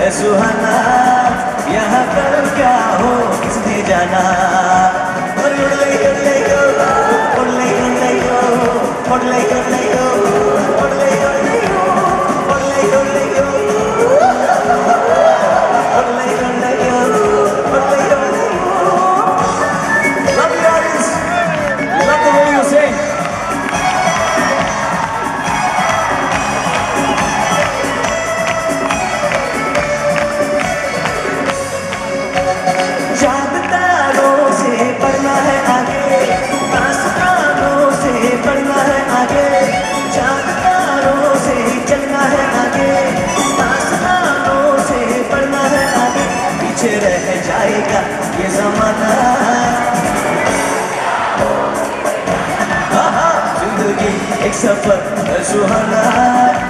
है सुहाना, यहाँ पर क्या हो किसने जाना। रह जाएगा ये ज़माना, जिंदगी एक सफर है सुहाना।